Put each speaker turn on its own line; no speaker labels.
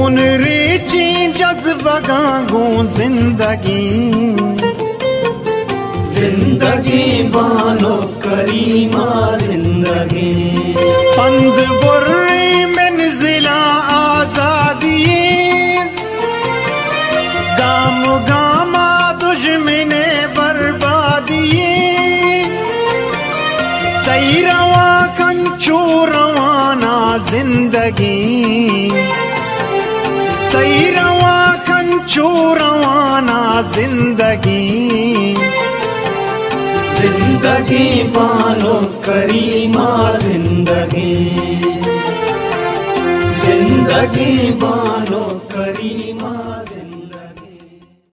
उन रेची जज्बा गांगू जिंदगी
जिंदगी बानो करीमा जिंदगी
पंद बुर्री मंजिला आजादी गाम गामा दुश्मने बर्बादी तई रवा कंचू रवाना जिंदगी तई रवा कंचू रवाना जिंदगी
जिंदगी बानो करीमा जिंदगी जिंदगी बानो